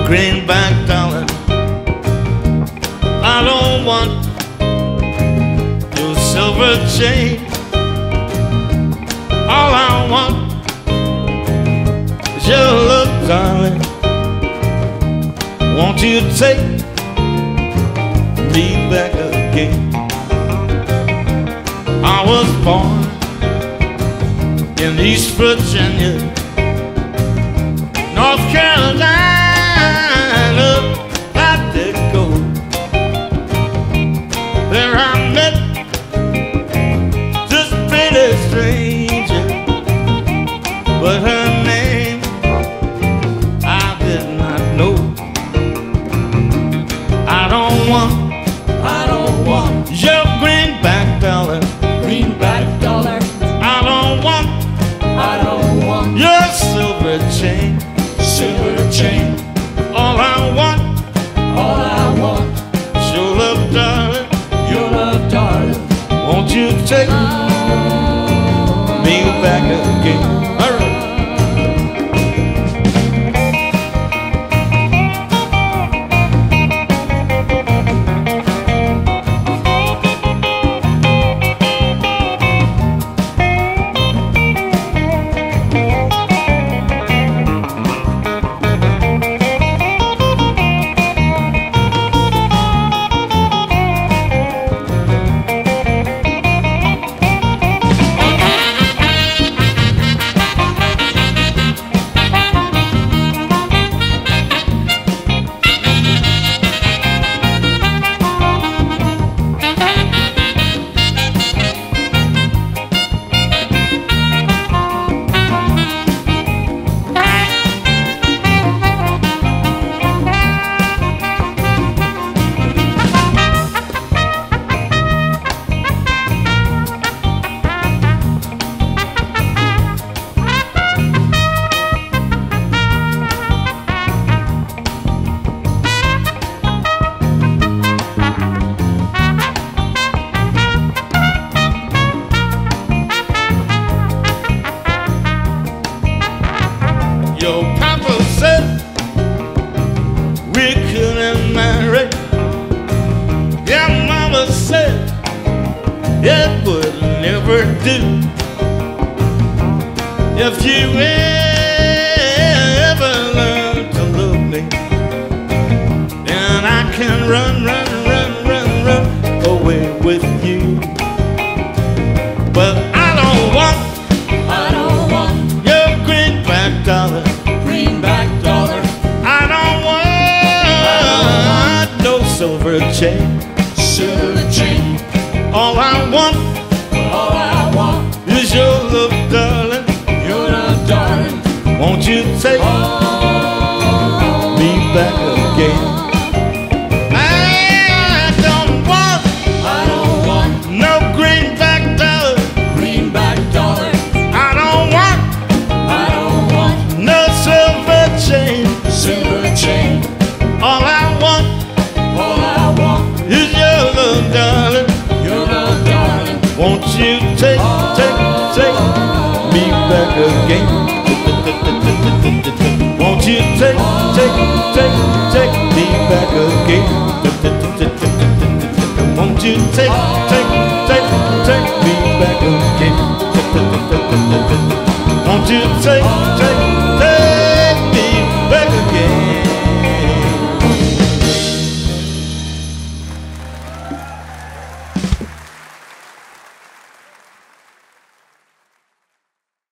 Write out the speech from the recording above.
Greenback, darling, I don't want your silver chain. All I want is your love, darling. Won't you take me back again? I was born in East Virginia, North Carolina, I did go. There I met this pretty stranger, but her name I did not know. I don't want your greenback dollar. Greenback dollar. I don't want your silver chain. Silver chain. All I want is your love, darling. Your love, darling. Won't you take me back again? All right. Your papa said we couldn't marry. Your mama said it would never do. If you ever learn to love me, then I can run away with you. But I don't want your greenback dollar. Greenback dollar. I don't want no silver chain. Silver chain. All I want is your love, darling. Your love, darling. Won't you take me back again? I don't want no greenback dollar. Greenback dollar. I don't want no silver chain. Silver chain. All I want is your love, darling. Your love, darling. Won't you take me back again? Won't you take me back again? Won't you take me back again? Won't you take